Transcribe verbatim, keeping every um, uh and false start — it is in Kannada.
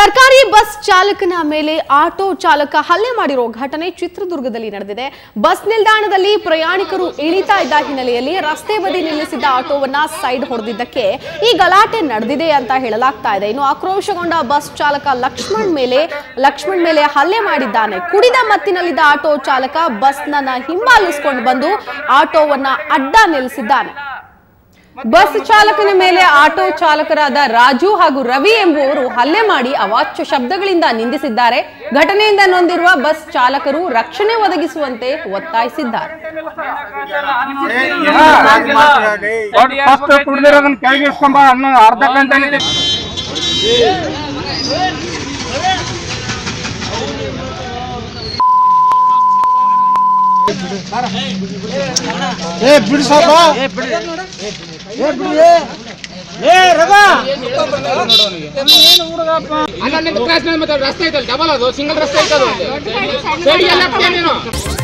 ಸರ್ಕಾರಿ ಬಸ್ ಚಾಲಕನ ಮೇಲೆ ಆಟೋ ಚಾಲಕ ಹಲ್ಲೆ ಮಾಡಿರೋ ಘಟನೆ ಚಿತ್ರದುರ್ಗದಲ್ಲಿ ನಡೆದಿದೆ. ಬಸ್ ನಿಲ್ದಾಣದಲ್ಲಿ ಪ್ರಯಾಣಿಕರು ಇಳಿತಾ ಇದ್ದ ಹಿನ್ನೆಲೆಯಲ್ಲಿ ರಸ್ತೆ ಬದಿ ನಿಲ್ಲಿಸಿದ್ದ ಆಟೋವನ್ನ ಸೈಡ್ ಹೊಡೆದಿದ್ದಕ್ಕೆ ಈ ಗಲಾಟೆ ನಡೆದಿದೆ ಅಂತ ಹೇಳಲಾಗ್ತಾ ಇದೆ. ಇನ್ನು ಆಕ್ರೋಶಗೊಂಡ ಬಸ್ ಚಾಲಕ ಲಕ್ಷ್ಮಣ್ ಮೇಲೆ ಲಕ್ಷ್ಮಣ್ ಮೇಲೆ ಹಲ್ಲೆ ಮಾಡಿದ್ದಾನೆ. ಕುಡಿದ ಮತ್ತಿನಲ್ಲಿದ್ದ ಆಟೋ ಚಾಲಕ ಬಸ್ನನ್ನ ಹಿಂಬಾಲಿಸಿಕೊಂಡು ಬಂದು ಆಟೋವನ್ನ ಅಡ್ಡ ನಿಲ್ಲಿಸಿದ್ದಾನೆ. ಬಸ್ ಚಾಲಕನ ಮೇಲೆ ಆಟೋ ಚಾಲಕರಾದ ರಾಜು ಹಾಗೂ ರವಿ ಎಂಬುವರು ಹಲ್ಲೆ ಮಾಡಿ ಅವಾಚ್ಯ ಶಬ್ದಗಳಿಂದ ನಿಂದಿಸಿದ್ದಾರೆ. ಘಟನೆಯಿಂದ ನೊಂದಿರುವ ಬಸ್ ಚಾಲಕರು ರಕ್ಷಣೆ ಒದಗಿಸುವಂತೆ ಒತ್ತಾಯಿಸಿದ್ದಾರೆ. ರಸ್ತೆ ಐತಲ್ಲ ಡಬಲ್ ಅದು ಸಿಂಗಲ್ ರಸ್ತೆ ಐತಲ್ಲ.